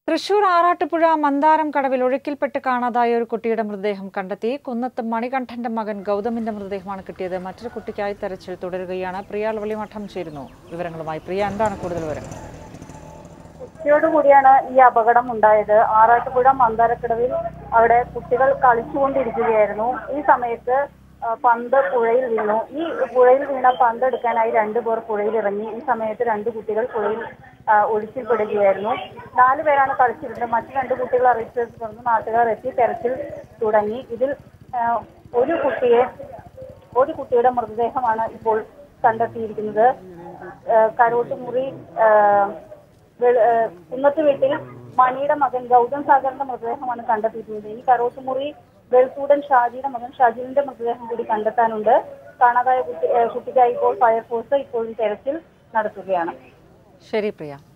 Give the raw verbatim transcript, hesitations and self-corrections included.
തൃശൂർ ആറാട്ടുപുഴ മന്ദാരം കടവിൽ ഒഴുക്കിൽപ്പെട്ട് കാണാതായ ഒരു കുട്ടിയുടെ മൃതദേഹം കണ്ടെത്തി. കുന്നത്ത് മണികണ്ഠന്റെ മകൻ ഗൗതമിന്റെ മൃതദേഹമാണ് കിട്ടിയത്. മറ്റൊരു കുട്ടിക്കായി തെരച്ചിൽ തുടരുകയാണ്. പ്രിയ വെളിമഠം ചേരുന്നു വിവരങ്ങളുമായി. പ്രിയ, എന്താണ് കൂടുതൽ വിവരങ്ങൾ? ഉച്ചയോടുകൂടിയാണ് ഈ അപകടം ഉണ്ടായത്. ആറാട്ടുപുഴ മന്ദാരക്കടവിൽ അവിടെ കുട്ടികൾ കളിച്ചുകൊണ്ടിരിക്കുകയായിരുന്നു. ഈ സമയത്ത് പന്ത് പുഴയിൽ വീണു. ഈ പുഴയിൽ വീണ പന്ത് എടുക്കാനായി രണ്ടുപേർ പുഴയിൽ ഇറങ്ങി. ഈ സമയത്ത് രണ്ട് കുട്ടികൾ പുഴയിൽ ഒഴുക്കിൽപ്പെടുകയായിരുന്നു. നാലു പേരാണ് കളിച്ചിരുന്നത്. മറ്റു രണ്ട് കുട്ടികൾ അറിയിച്ചത് തുടർന്ന് നാട്ടുകാർ എത്തി തെരച്ചിൽ തുടങ്ങി. ഇതിൽ ഒരു കുട്ടിയെ ഒരു കുട്ടിയുടെ മൃതദേഹമാണ് ഇപ്പോൾ കണ്ടെത്തിയിരിക്കുന്നത്. കരോട്ടുമുറി കുന്നത്ത് വീട്ടിൽ മണിയുടെ മകൻ ഗൗതം സാഗറിന്റെ മൃതദേഹമാണ് കണ്ടെത്തിയിട്ടുള്ളത്. ഈ കരോട്ടുമുറി വെൾക്കൂടൻ ഷാജിയുടെ മകൻ ഷാജിലിന്റെ മൃതദേഹം കൂടി കണ്ടെത്താനുണ്ട്. കാണാതായ കുട്ടി കുട്ടിക്കായി ഇപ്പോൾ ഫയർഫോഴ്സ് ഇപ്പോഴും തെരച്ചിൽ നടത്തുകയാണ്. ശരി പ്രിയ.